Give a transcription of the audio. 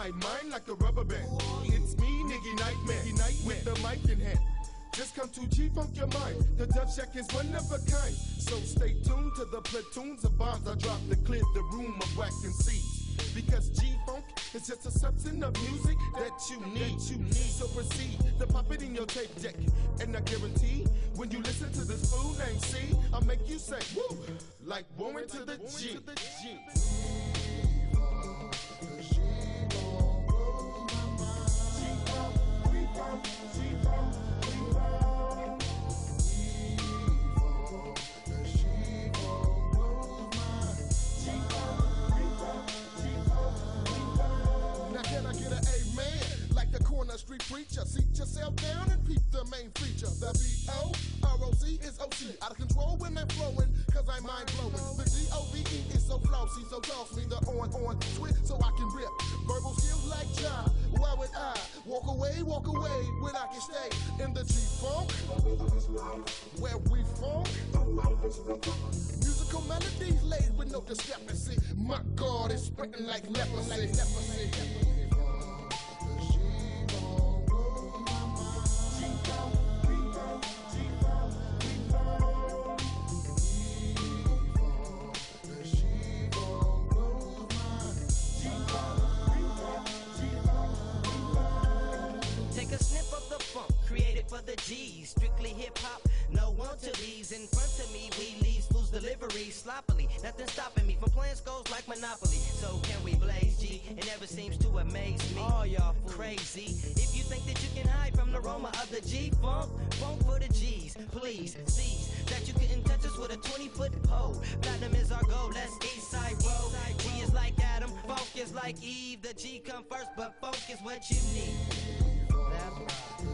my mind like a rubber band. It's me, Niggy Nightmare, with the mic in hand. Just come to G-Funk your mind. The Dub Shack is one of a kind. So stay tuned to the platoons of bombs I drop to clear the room of whack MCs. Because G-Funk is just a substance of music that you need. So proceed to pop it in your tape deck. And I guarantee, when you listen to this fool named C, I'll make you say, woo, like Warren to the G. Street preacher, seat yourself down and peep the main feature. The B-O-R-O-C is O-C. Out of control when I'm flowing, cause I'm mind blowing. The D-O-V-E is so flossy, so toss me the on switch so I can rip. Verbal skills like Ja, why would I walk away when I can stay in the G-Funk, where we funk. Musical melodies laid with no discrepancy. My God, it's spreading like leprosy. For the G's, strictly hip-hop, no one to these. In front of me, we leave fools delivery sloppily. Nothing stopping me from playing scores like Monopoly. So can we blaze G? It never seems to amaze me. Oh, y'all crazy. If you think that you can hide from the aroma of the G-Funk, funk for the G's, please seize that you couldn't touch us with a 20-foot pole. Platinum is our goal, let's east side roll. G is like Adam, funk is like Eve. The G come first, but funk is what you need. That's right.